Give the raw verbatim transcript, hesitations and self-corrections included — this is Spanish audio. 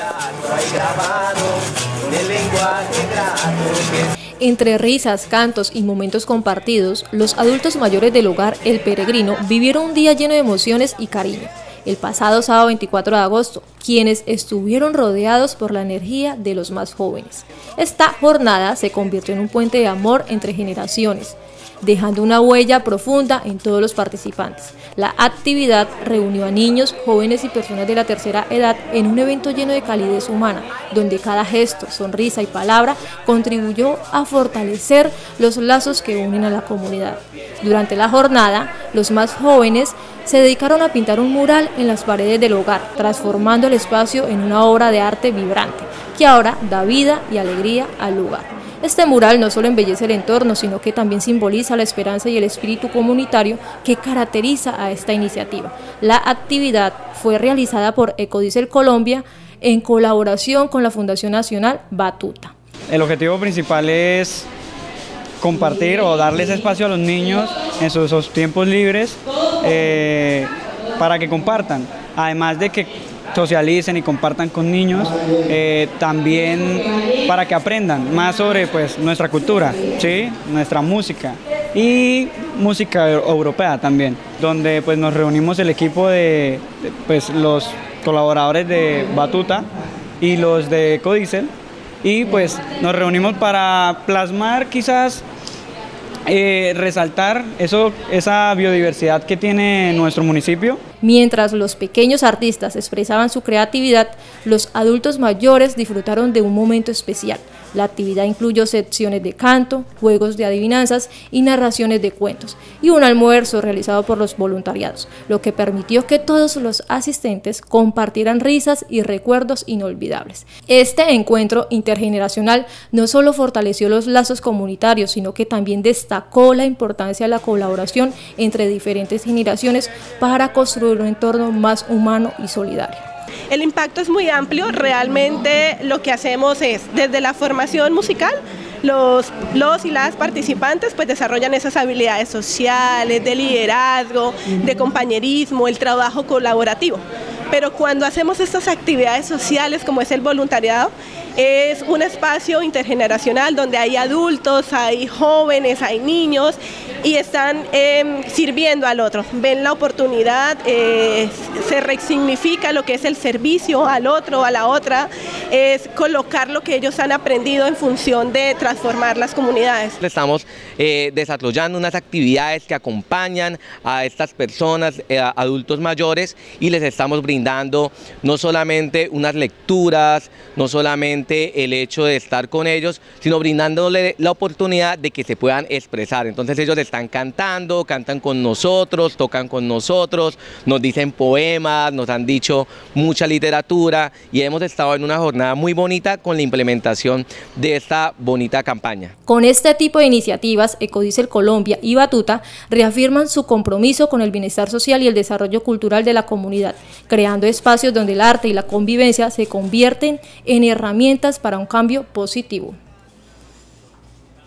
Entre risas, cantos y momentos compartidos, los adultos mayores del hogar El Peregrino vivieron un día lleno de emociones y cariño. El pasado sábado veinticuatro de agosto, quienes estuvieron rodeados por la energía de los más jóvenes. Esta jornada se convirtió en un puente de amor entre generaciones, dejando una huella profunda en todos los participantes. La actividad reunió a niños, jóvenes y personas de la tercera edad en un evento lleno de calidez humana, donde cada gesto, sonrisa y palabra contribuyó a fortalecer los lazos que unen a la comunidad. Durante la jornada, los más jóvenes se dedicaron a pintar un mural en las paredes del hogar, transformando el espacio en una obra de arte vibrante, que ahora da vida y alegría al lugar. Este mural no solo embellece el entorno, sino que también simboliza la esperanza y el espíritu comunitario que caracteriza a esta iniciativa. La actividad fue realizada por Ecodiesel Colombia en colaboración con la Fundación Nacional Batuta. El objetivo principal es compartir o darles espacio a los niños en sus, sus tiempos libres eh, para que compartan, además de que socialicen y compartan con niños, eh, también para que aprendan más sobre pues, nuestra cultura, ¿sí? Nuestra música y música europea también, donde pues, nos reunimos el equipo de, de pues, los colaboradores de Batuta y los de Ecodiesel, y pues nos reunimos para plasmar quizás Eh, resaltar eso, esa biodiversidad que tiene nuestro municipio. Mientras los pequeños artistas expresaban su creatividad, los adultos mayores disfrutaron de un momento especial. La actividad incluyó secciones de canto, juegos de adivinanzas y narraciones de cuentos, y un almuerzo realizado por los voluntariados, lo que permitió que todos los asistentes compartieran risas y recuerdos inolvidables. Este encuentro intergeneracional no solo fortaleció los lazos comunitarios, sino que también destacó la importancia de la colaboración entre diferentes generaciones para construir un entorno más humano y solidario. El impacto es muy amplio, realmente lo que hacemos es, desde la formación musical, los, los y las participantes pues desarrollan esas habilidades sociales, de liderazgo, de compañerismo, el trabajo colaborativo. Pero cuando hacemos estas actividades sociales como es el voluntariado, es un espacio intergeneracional donde hay adultos, hay jóvenes, hay niños y están eh, sirviendo al otro, ven la oportunidad, eh, se resignifica lo que es el servicio al otro, a la otra, es colocar lo que ellos han aprendido en función de transformar las comunidades. Estamos eh, desarrollando unas actividades que acompañan a estas personas, eh, adultos mayores, y les estamos brindando no solamente unas lecturas, no solamente el hecho de estar con ellos, sino brindándole la oportunidad de que se puedan expresar. Entonces ellos están cantando, cantan con nosotros, tocan con nosotros, nos dicen poemas, nos han dicho mucha literatura y hemos estado en una jornada muy bonita con la implementación de esta bonita campaña. Con este tipo de iniciativas, Ecodiesel Colombia y Batuta reafirman su compromiso con el bienestar social y el desarrollo cultural de la comunidad, creando espacios donde el arte y la convivencia se convierten en herramientas para un cambio positivo.